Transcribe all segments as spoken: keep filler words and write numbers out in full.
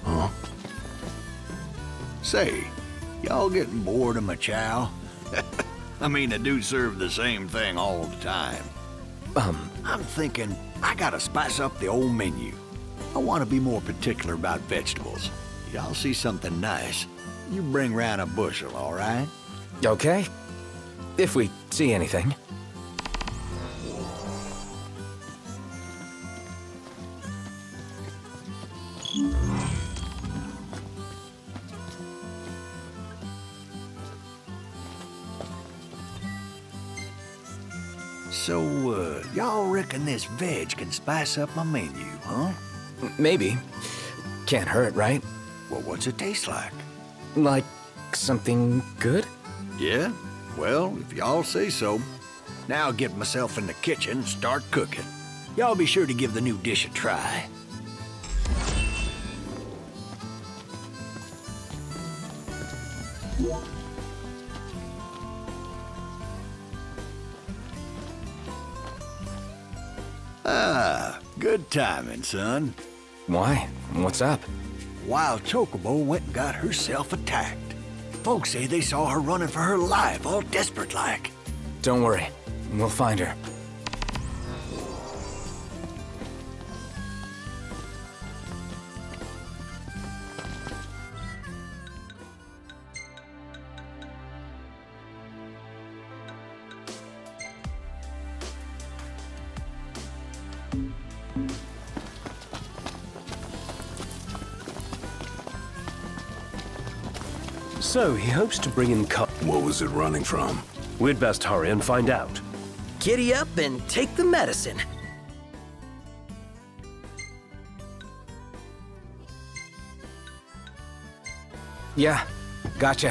Huh? Say, y'all getting bored of my chow? I mean, I do serve the same thing all the time. Um, I'm thinking I gotta spice up the old menu. I want to be more particular about vegetables. Y'all see something nice, you bring round a bushel, all right? okay. If we see anything. So, uh, y'all reckon this veg can spice up my menu, huh? Maybe. Can't hurt, right? Well, what's it taste like? Like something good? Yeah? Well, if y'all say so. Now I'll get myself in the kitchen and start cooking. Y'all be sure to give the new dish a try. Ah, good timing, son. Why? What's up? Wild Chocobo went and got herself attacked. Folks say they saw her running for her life, all desperate-like. Don't worry. We'll find her. So, he hopes to bring in cut. What was it running from? We'd best hurry and find out. Giddy up and take the medicine. Yeah, gotcha.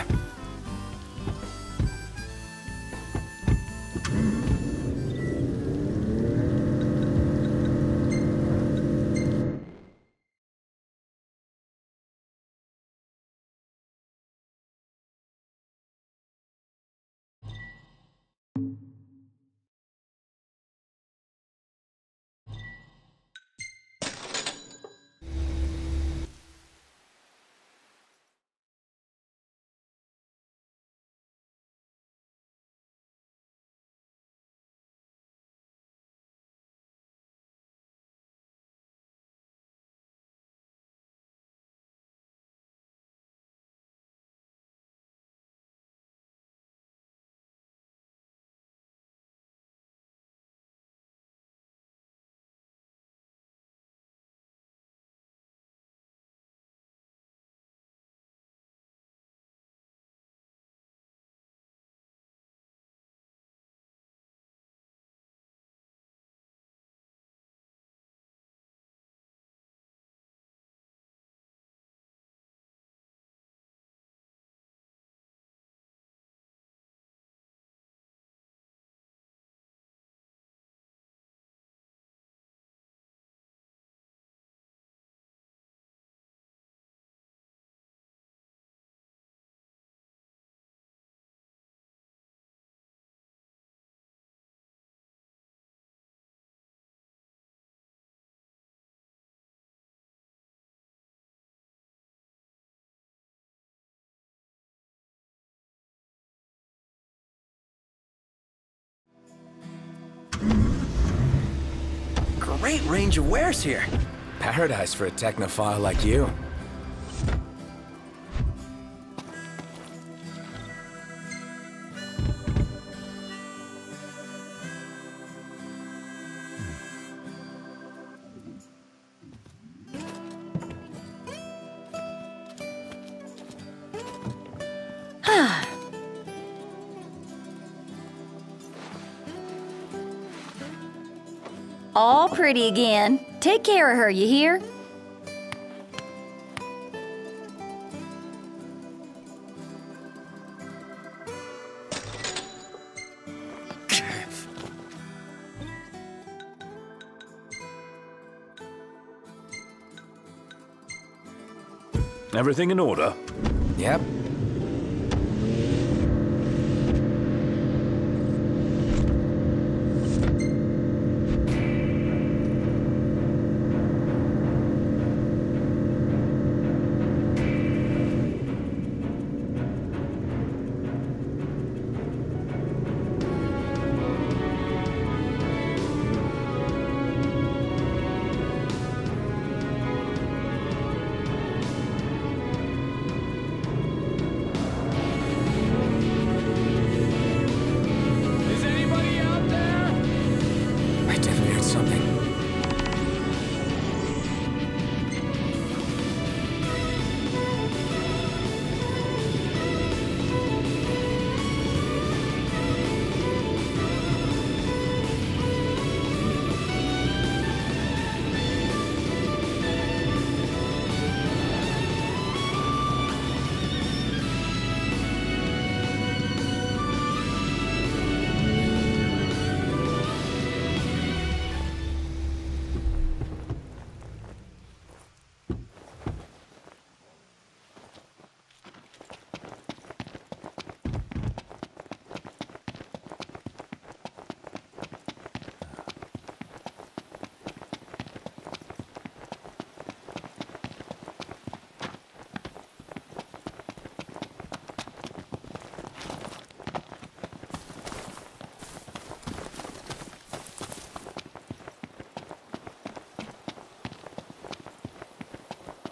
Great range of wares here. Paradise for a technophile like you. All pretty again. Take care of her, you hear? Everything in order? Yep.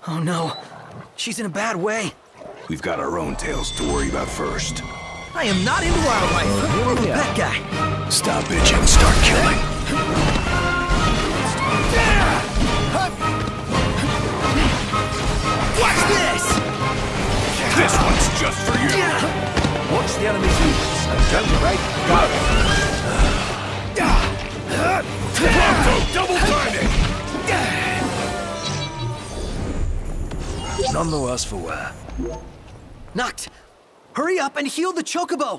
Oh no, she's in a bad way. We've got our own tails to worry about first. I am not into wildlife. I'm a pet guy. Stop bitching, start killing. What's this? This one's just for you. Watch the enemy's movements and don't break guard. Pronto, double timing! None the worse for wear. Noct, hurry up and heal the chocobo.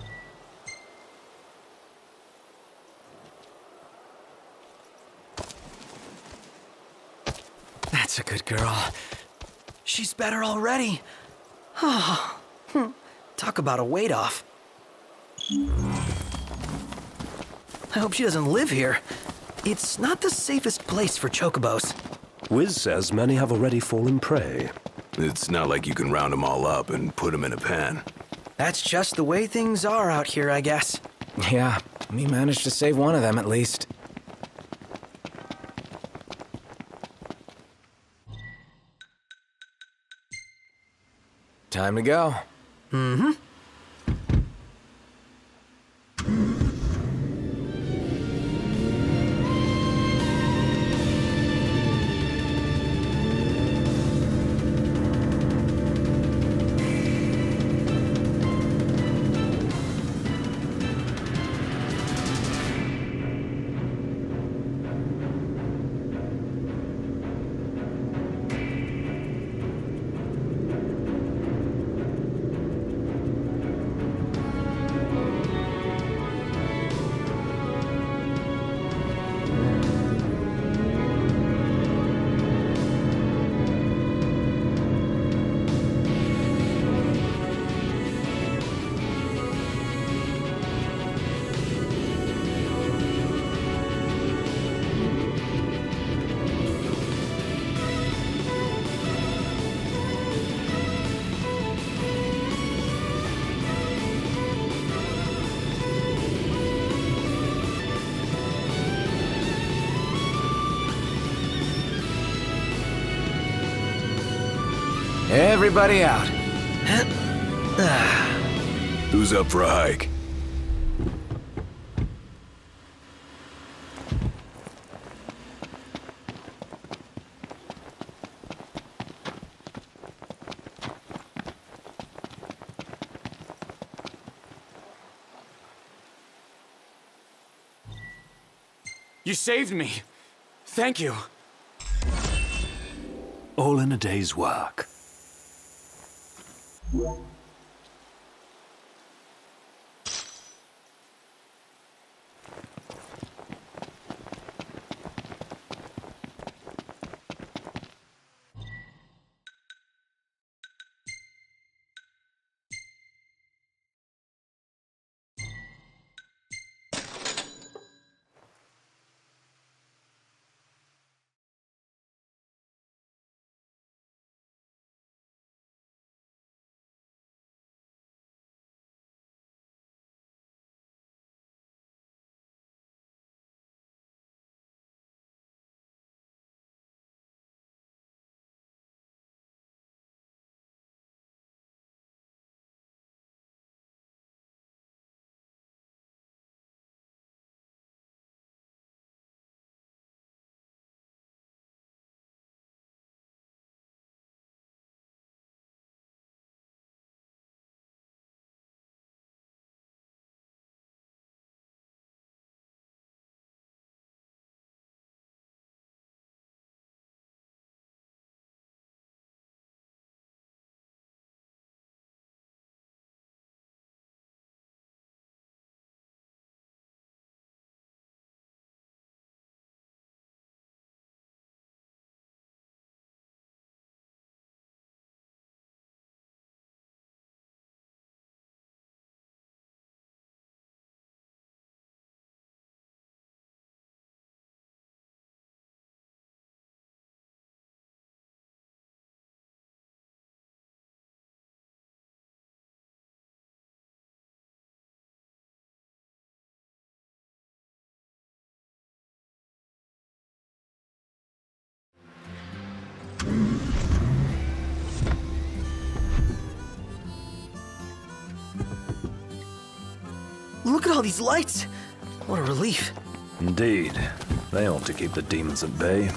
That's a good girl. She's better already. Oh, talk about a weight off. I hope she doesn't live here. It's not the safest place for chocobos. Wiz says many have already fallen prey. It's not like you can round them all up and put them in a pen. That's just the way things are out here, I guess. Yeah, we managed to save one of them at least. Time to go. Mm-hmm. Everybody out. Who's up for a hike? You saved me. Thank you. All in a day's work. Look at all these lights. What a relief. Indeed. They ought to keep the demons at bay.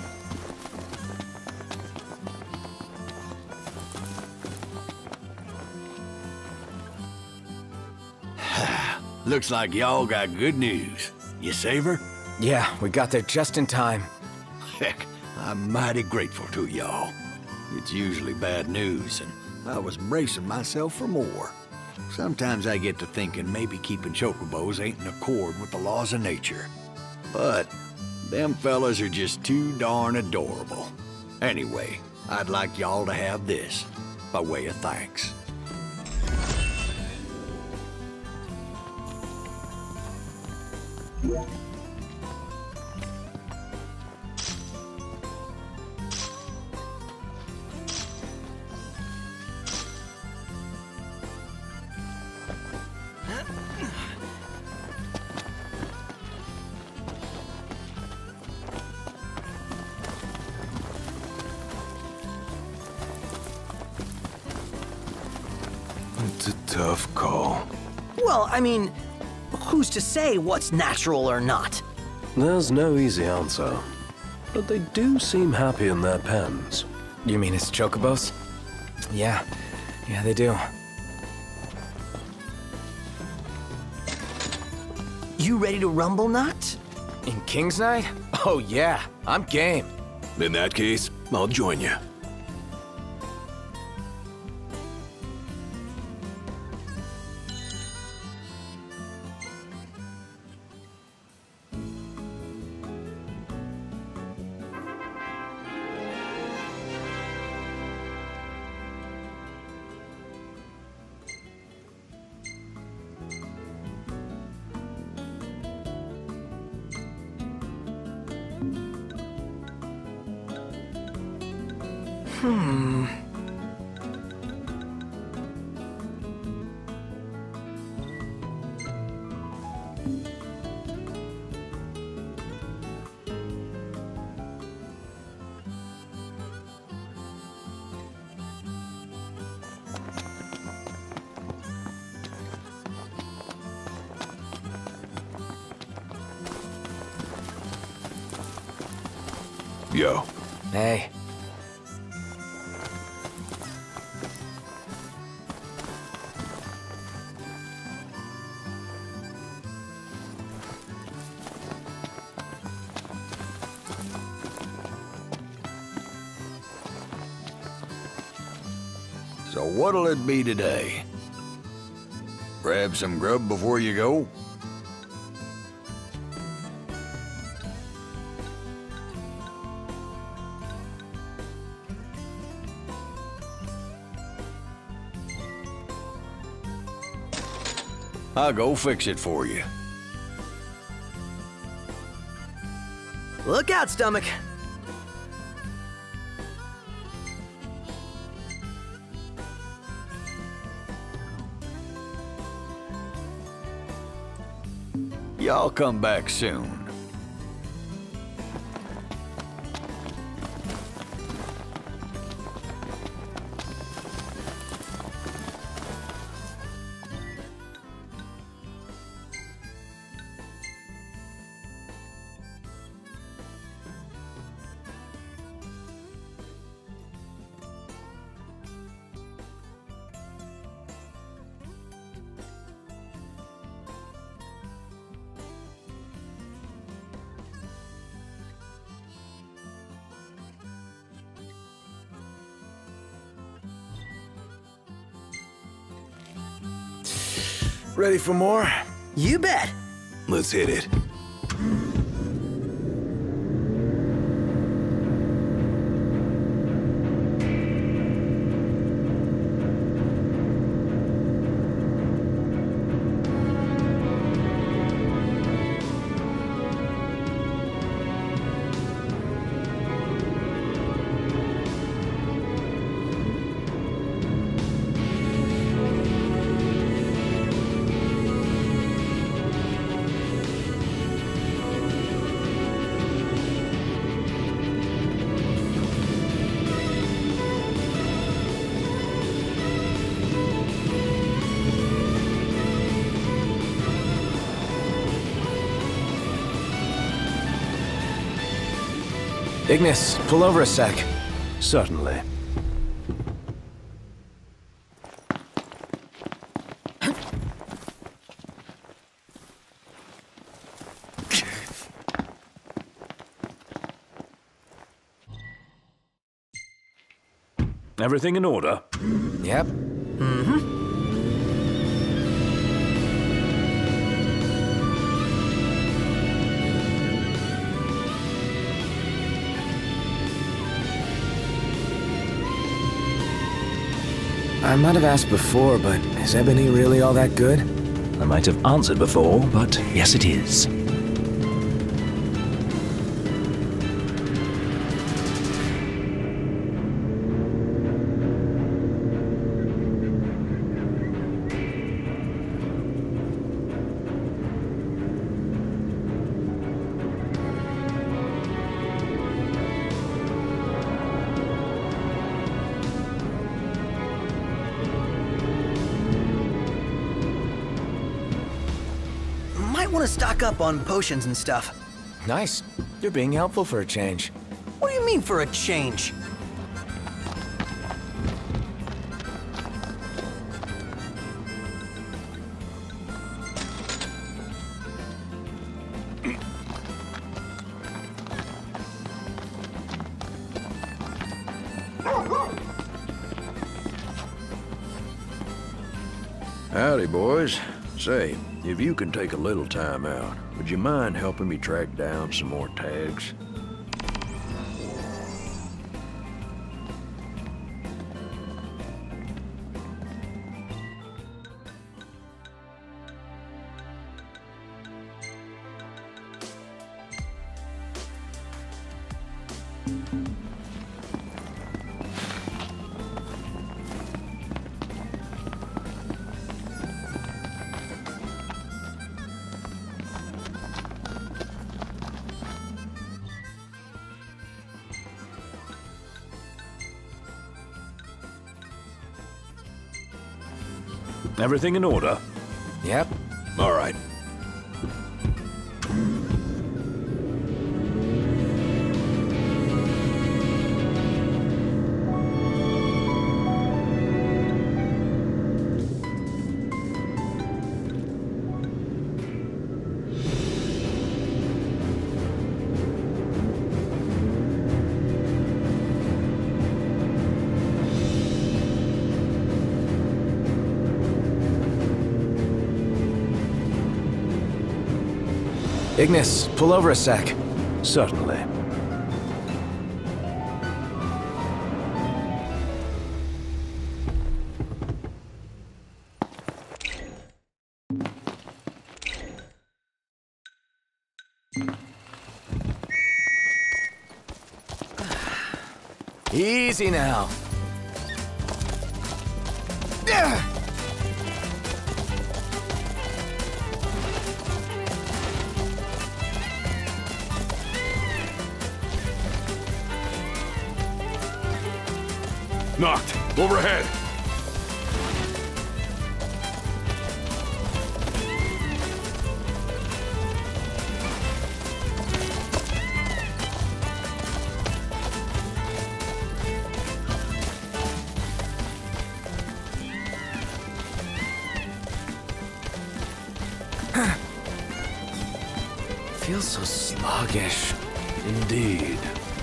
Looks like y'all got good news. You save her? Yeah, we got there just in time. Heck, I'm mighty grateful to y'all. It's usually bad news, and I was bracing myself for more. Sometimes I get to thinking maybe keeping chocobos ain't in accord with the laws of nature. But them fellas are just too darn adorable. Anyway, I'd like y'all to have this, by way of thanks. It's a tough call. Well, I mean, who's to say what's natural or not? There's no easy answer, but they do seem happy in their pens. You mean it's chocobos? Yeah, yeah, they do. You ready to rumble, Noctis? In King's Night? Oh yeah, I'm game. In that case, I'll join you. Hmm. Yo. Hey. So what'll it be today? Grab some grub before you go? I'll go fix it for you. Look out, stomach. Y'all come back soon. Ready for more? You bet. Let's hit it. Ignis, pull over a sec. Certainly. Everything in order? Yep. Mm-hmm. I might have asked before, but is ebony really all that good? I might have answered before, but yes it is. Might want to stock up on potions and stuff. Nice. You're being helpful for a change. What do you mean for a change? Howdy, boys. Say, if you can take a little time out, would you mind helping me track down some more tags? Everything in order? Yep. All right. Ignis, pull over a sec. Certainly. Easy now. Knocked. Overhead. Feels so sluggish. Indeed.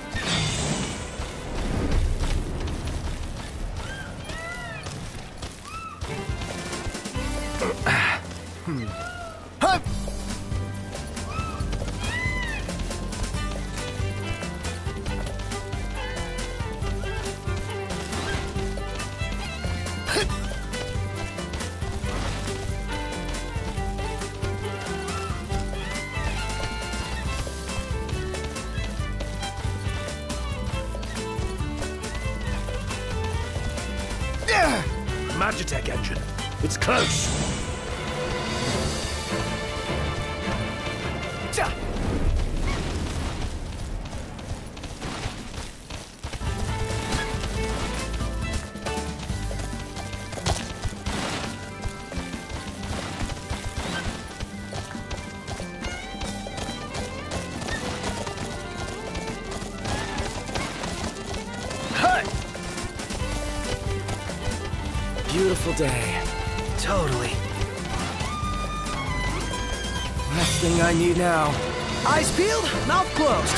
Magitech engine. It's close. beautiful day. Totally. Last thing I need now. Eyes peeled, mouth closed.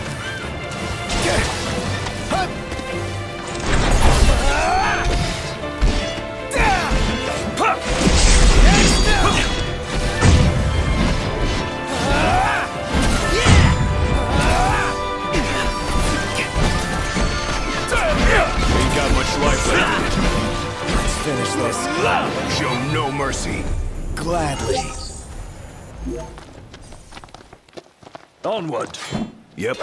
Ain't got much life left. Let's finish this. Show no mercy. Gladly. Onward. Yep.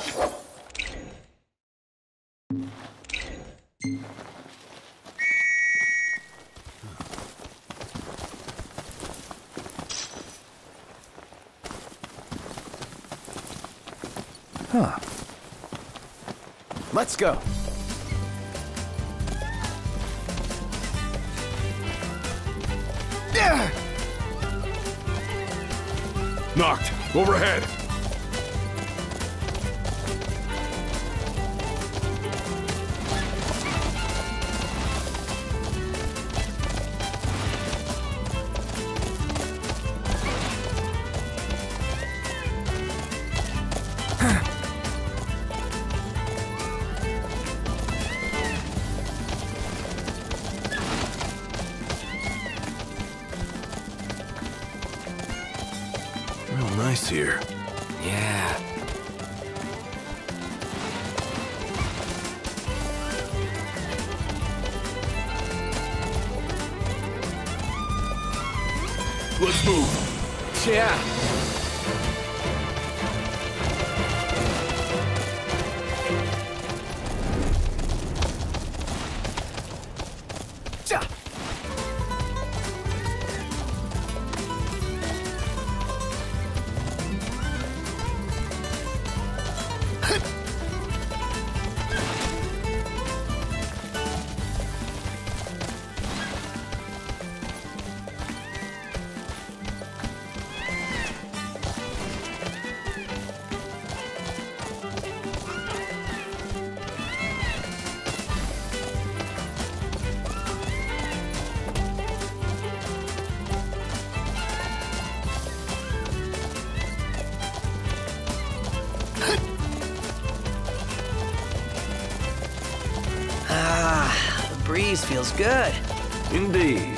Huh. Let's go. Knocked. Overhead. Real nice here. Yeah. Let's move. Yeah. Ah, the breeze feels good. Indeed.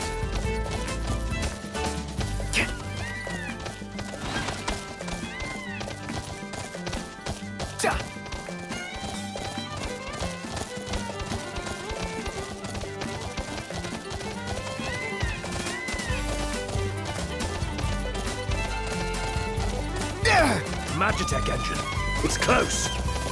Magitech engine. It's close.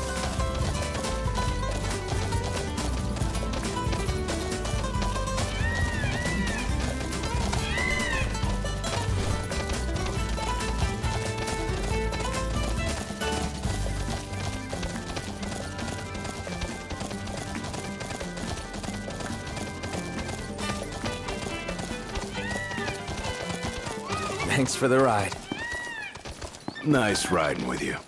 Thanks for the ride. Nice riding with you.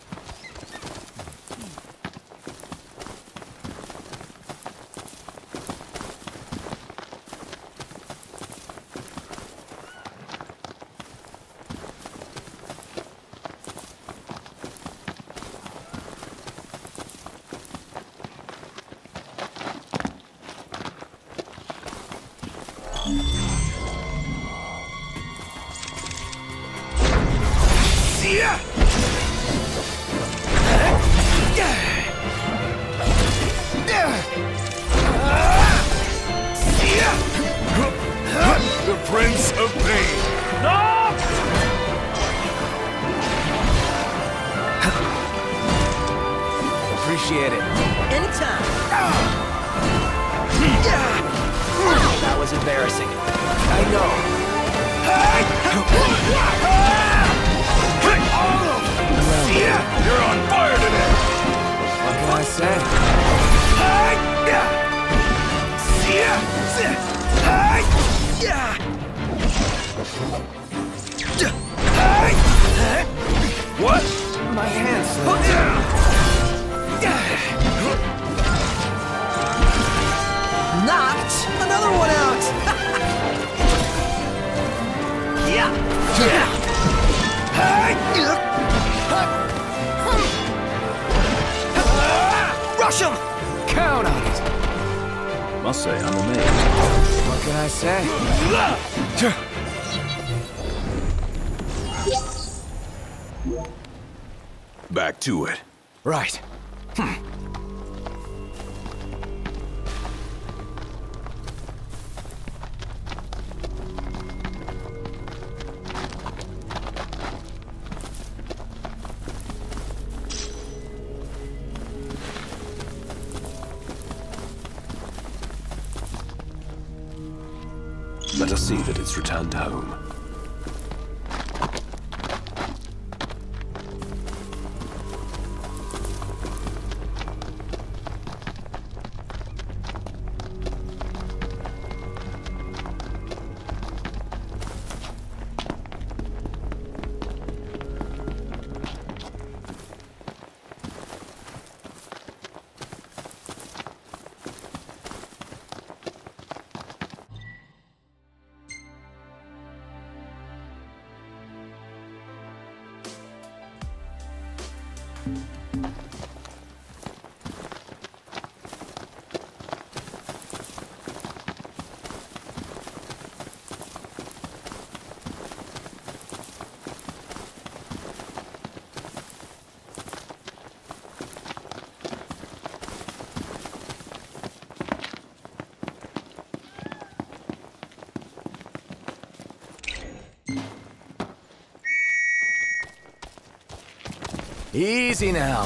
knocked another one out! Yeah! Yeah! Rush him! Count on it. Must say, I'm amazed. What can I say? Back to it. Right. Let us see that it's returned home. Easy now.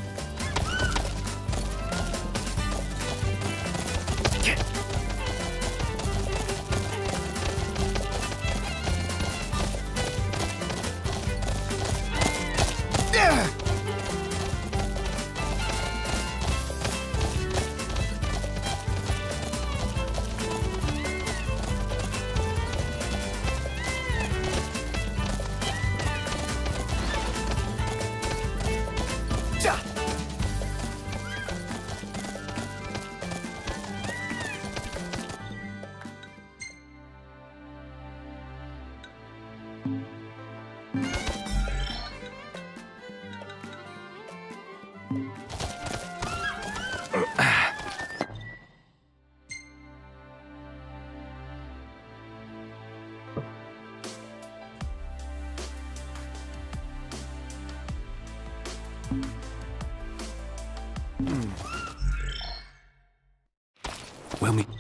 We'll meet.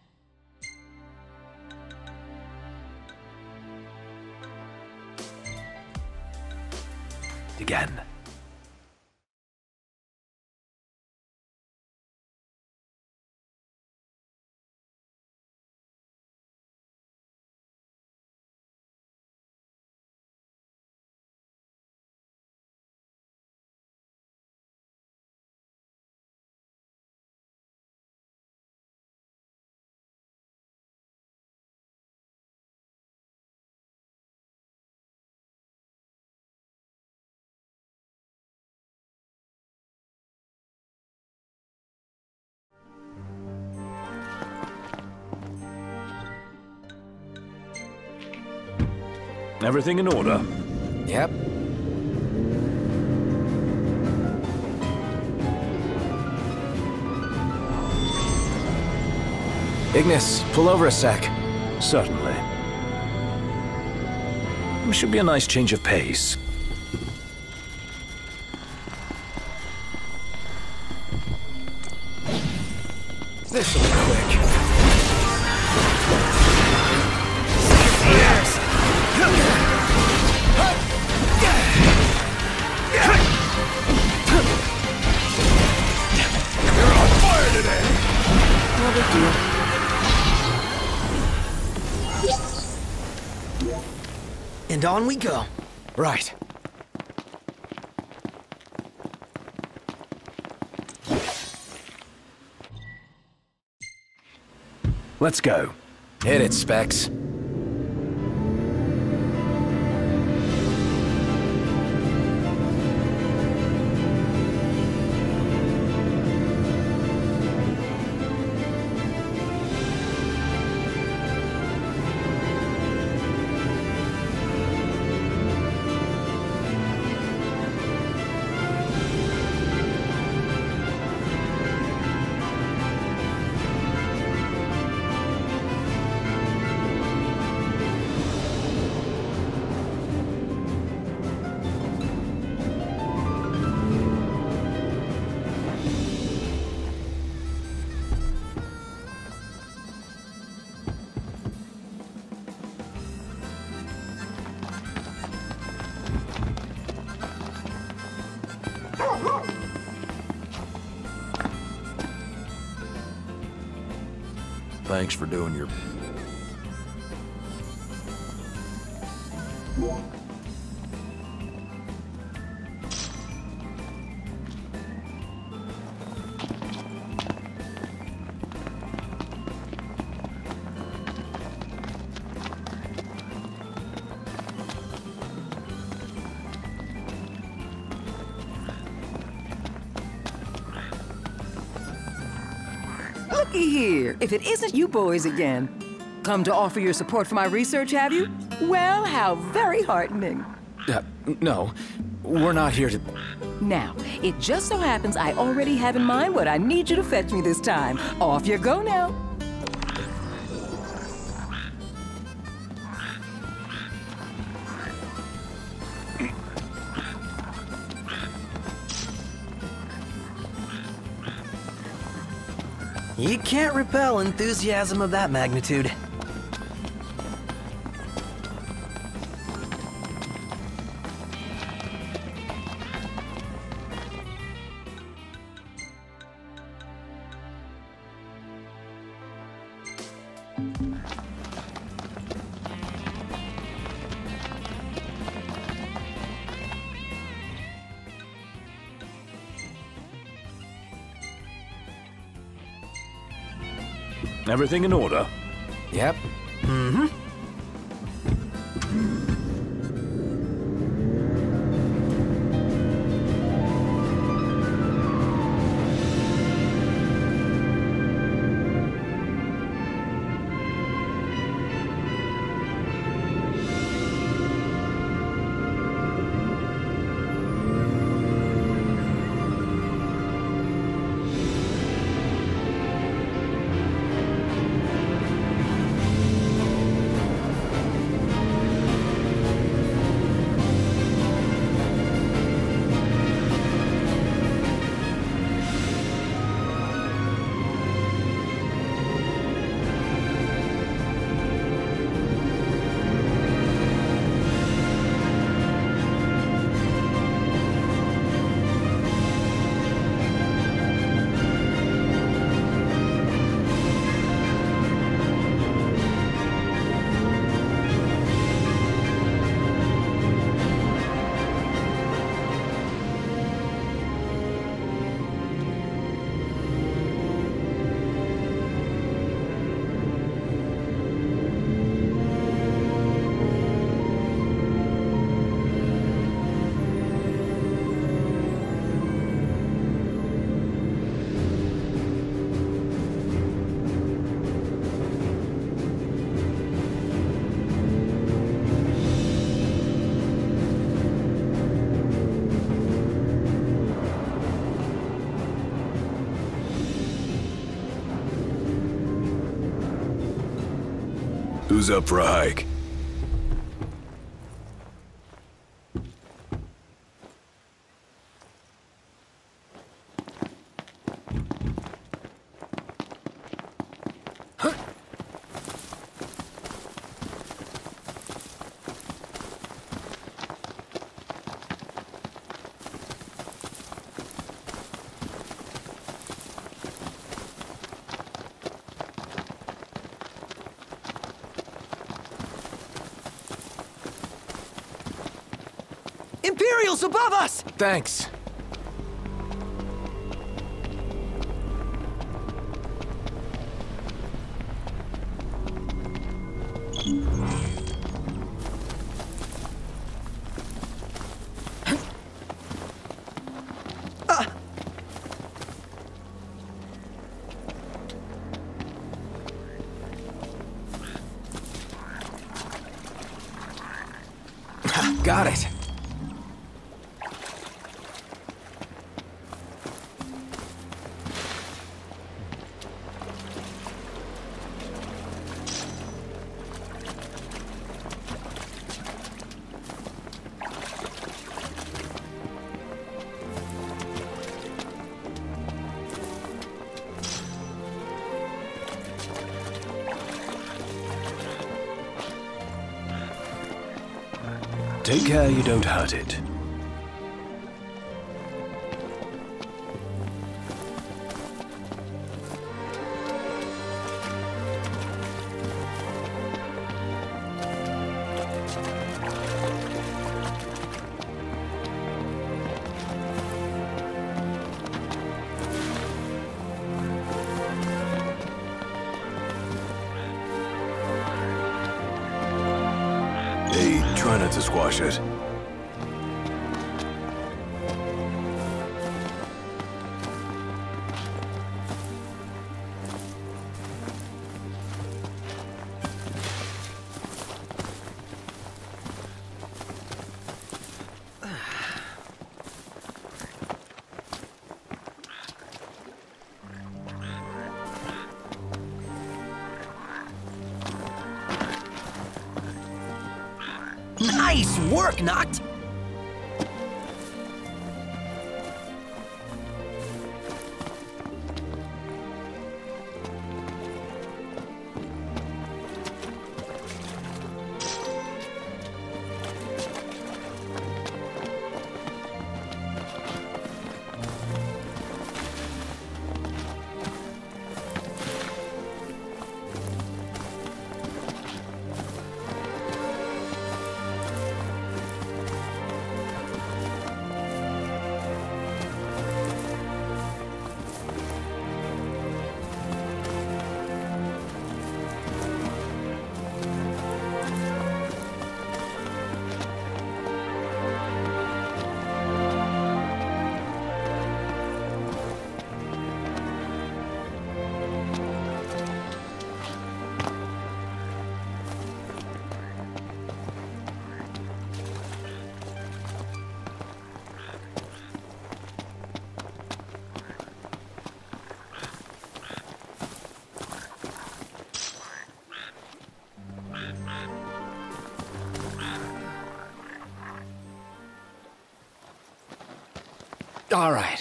Again. Everything in order? Yep. Ignis, pull over a sec. Certainly. It should be a nice change of pace. This'll be quick. You're on fire today! No big deal. And on we go. Right. Let's go. Hit it, Specs. Thanks for doing your... Looky here, if it isn't you boys again. Come to offer your support for my research, have you? Well, how very heartening. Uh, no, we're not here to... Now, it just so happens I already have in mind what I need you to fetch me this time. Off you go now. You can't repel enthusiasm of that magnitude. Everything in order? Yep. Mm-hmm. Who's up for a hike? Imperials above us! Thanks. Got it. Take care you don't hurt it. Try not to squash it. Nice work, Noct! All right.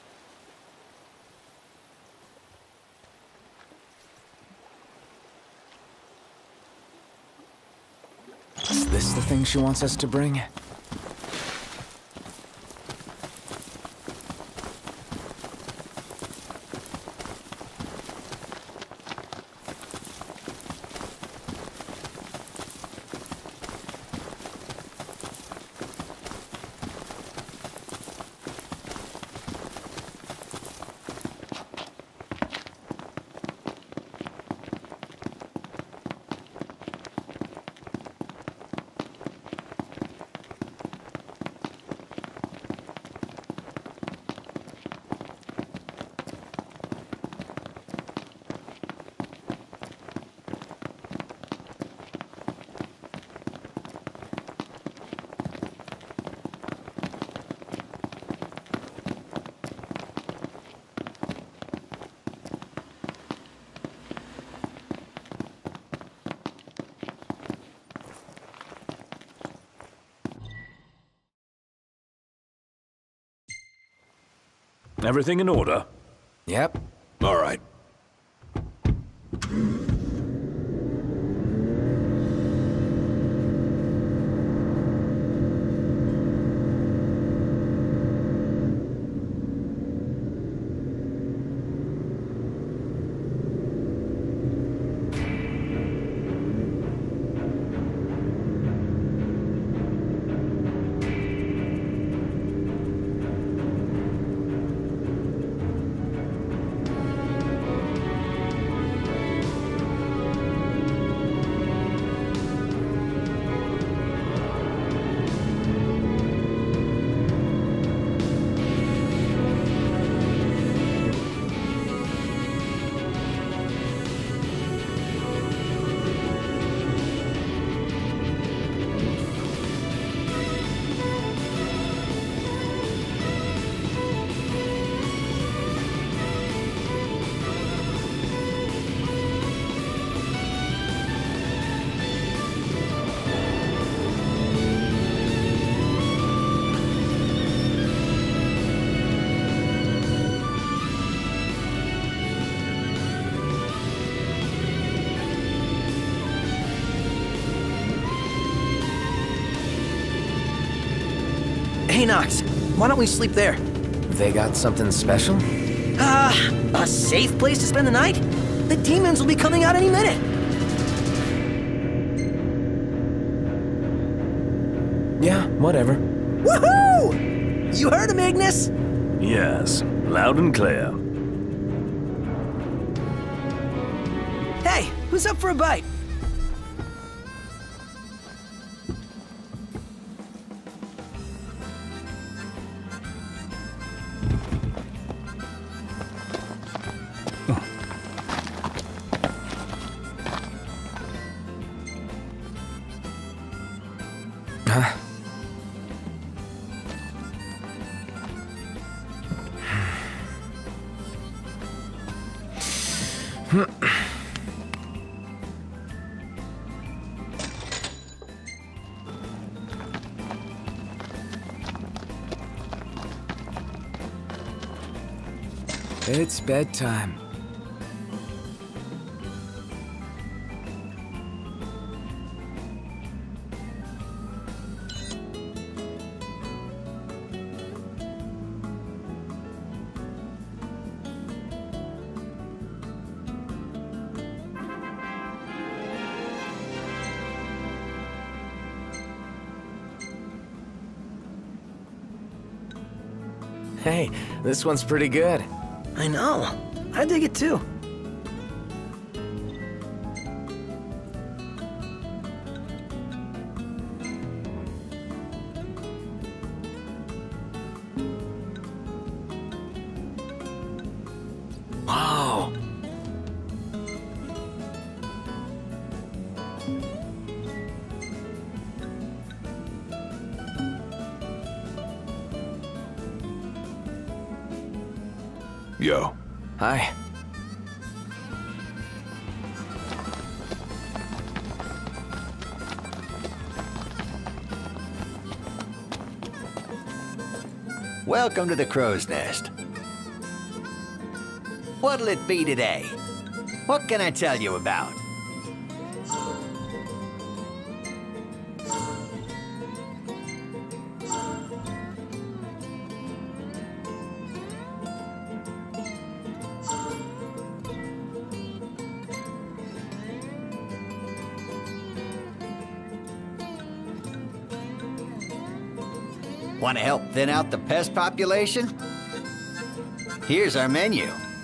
Is this the thing she wants us to bring? Everything in order? Yep. All right. Hey, Nox, why don't we sleep there? They got something special? Ah, uh, a safe place to spend the night? The demons will be coming out any minute. Yeah, whatever. Woohoo! You heard him, Ignis? Yes, loud and clear. Hey, who's up for a bite? Huh? It's bedtime. Hey, this one's pretty good. I know. I dig it too. Wow. Yo. Hi. Welcome to the Crow's Nest. What'll it be today? What can I tell you about? Want to help thin out the pest population? Here's our menu.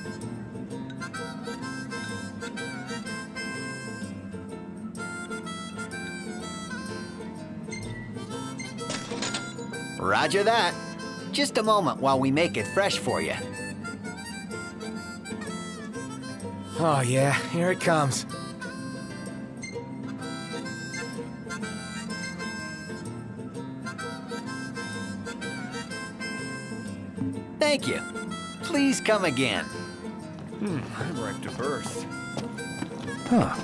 Roger that. Just a moment while we make it fresh for you. Oh yeah, here it comes. Thank you. Please come again. Hmm, I'm ripe to burst. Huh.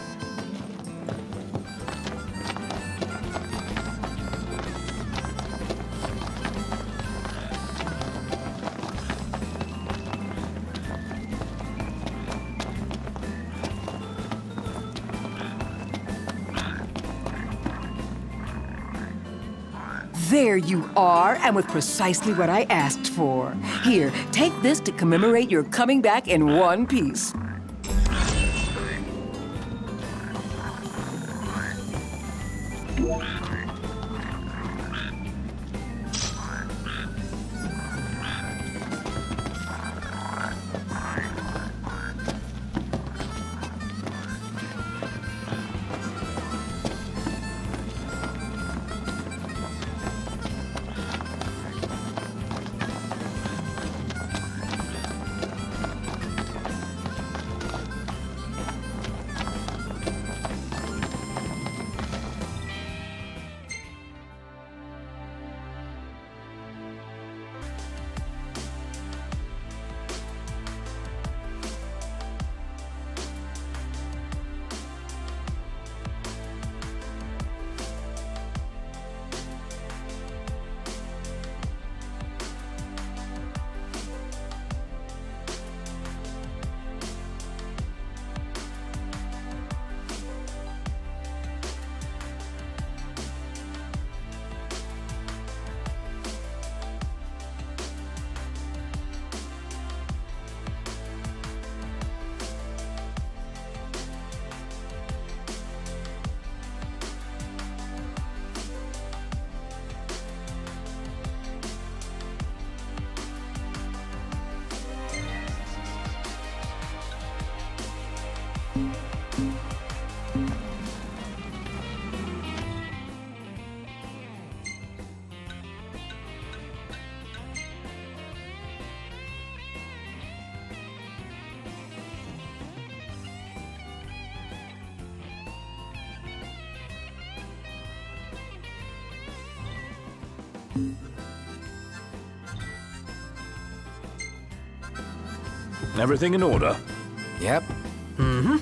There you are, and with precisely what I asked for. Here, take this to commemorate your coming back in one piece. Everything in order? Yep. Mm-hmm.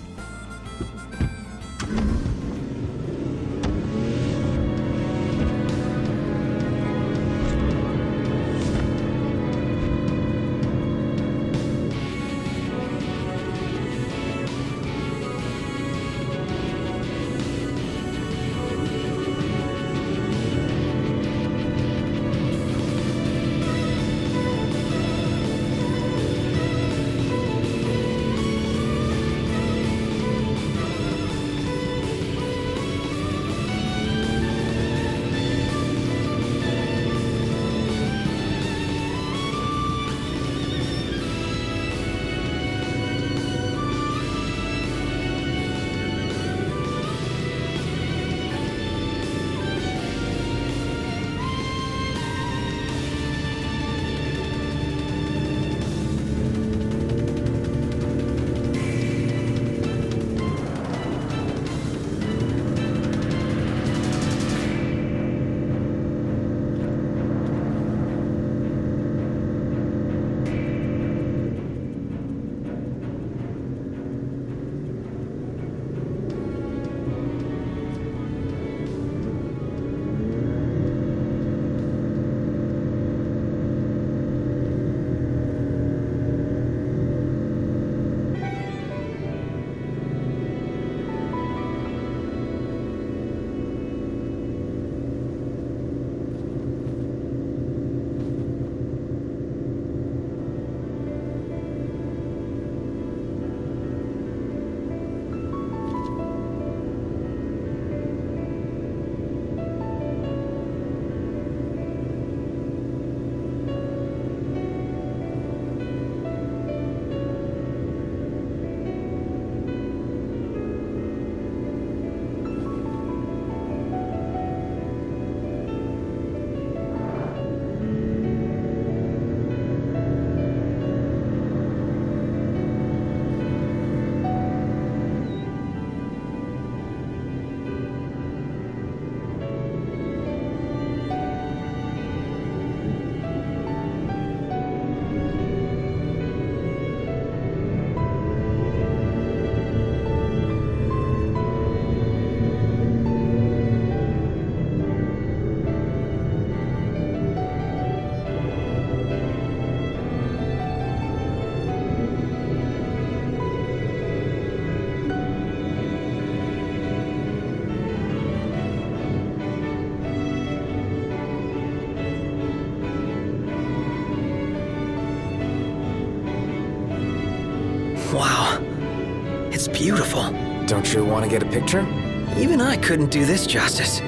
Wow. It's beautiful. Don't you want to get a picture? Even I couldn't do this justice.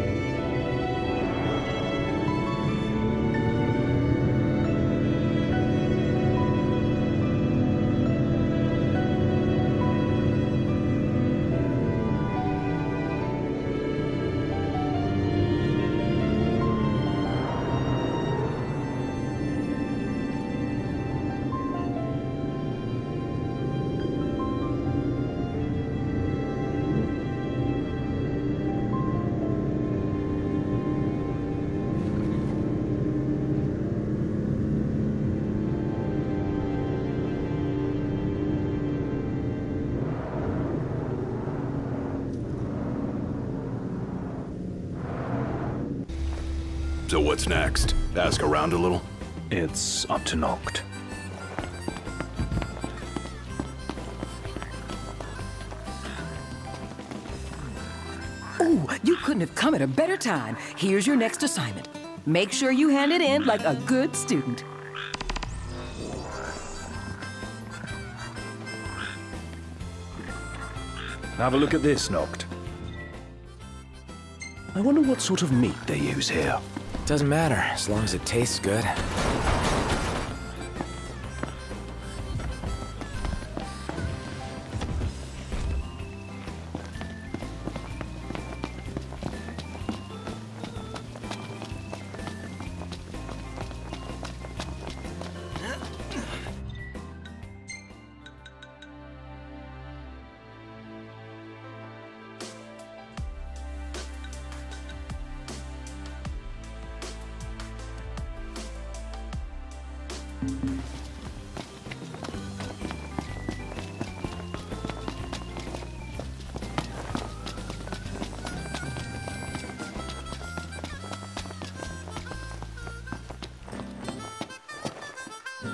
So what's next? Ask around a little? It's up to Noct. Ooh, you couldn't have come at a better time. Here's your next assignment. Make sure you hand it in like a good student. Have a look at this, Noct. I wonder what sort of meat they use here. Doesn't matter, as long as it tastes good.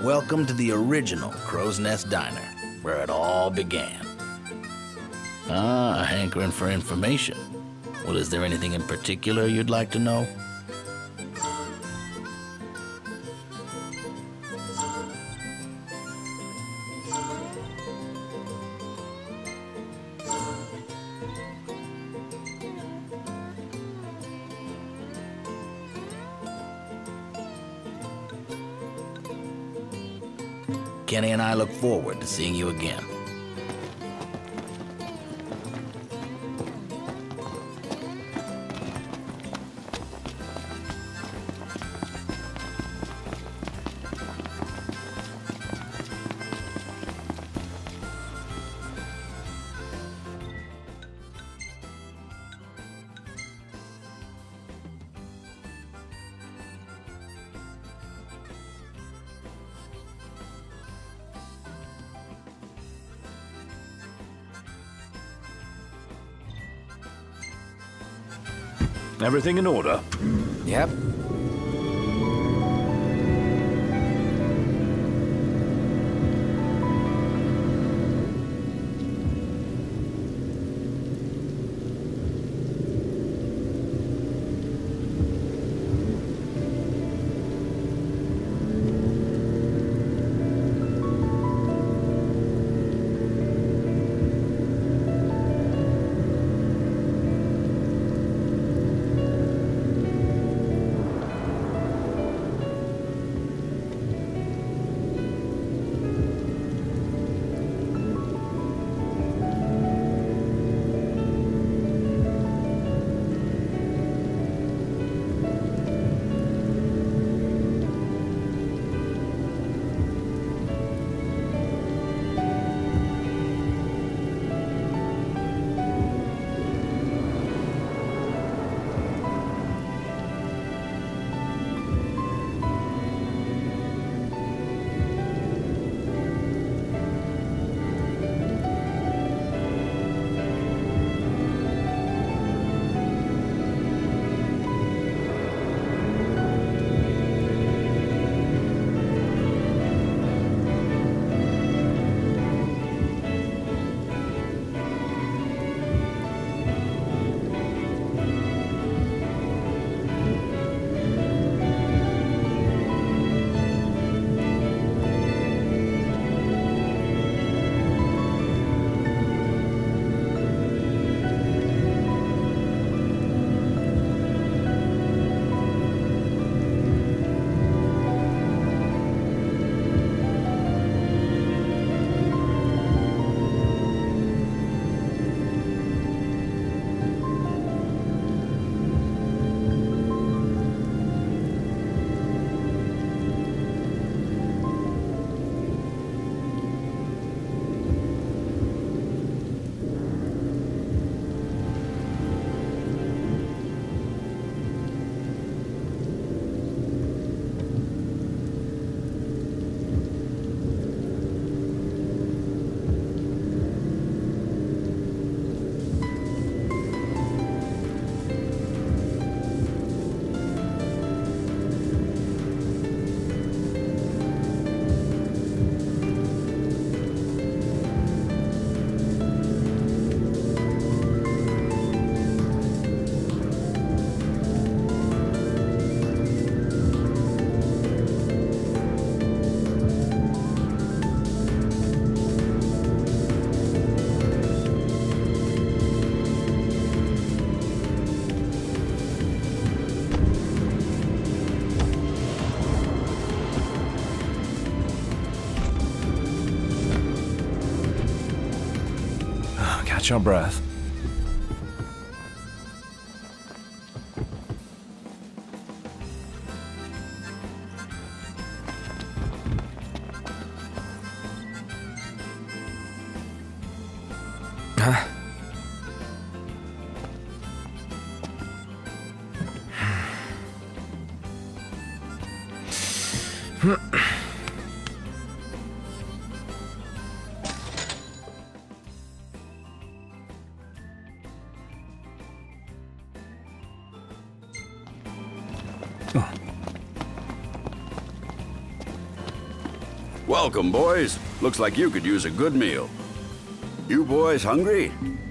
Welcome to the original Crow's Nest Diner, where it all began. Ah, a hankering for information. Well, is there anything in particular you'd like to know? Kenny and I look forward to seeing you again. Everything in order? Yep. Catch your breath. Huh? Welcome, boys. Looks like you could use a good meal. You boys hungry?